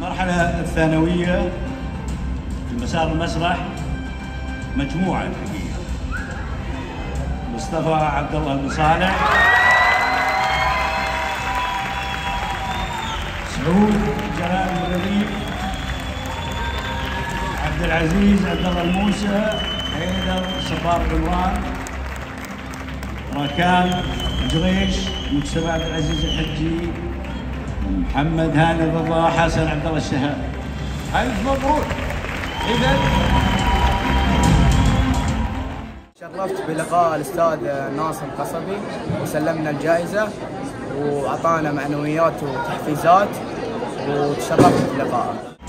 المرحلة الثانوية في مسار المسرح مجموعة الحقيقة: مصطفى عبد الله بن صالح، سعود جلال الغريب، عبد العزيز عبد الله الموسى، حيدر صبار عمران، راكان جريش، مجتمع عبد العزيز الحجي، محمد هاني رضا، حسن عبد الله الشهاب. ألف مبروك. إذا شرفت بلقاء الأستاذ ناصر القصبي وسلمنا الجائزة وأعطانا معنويات وتحفيزات وتشرفت بلقائه.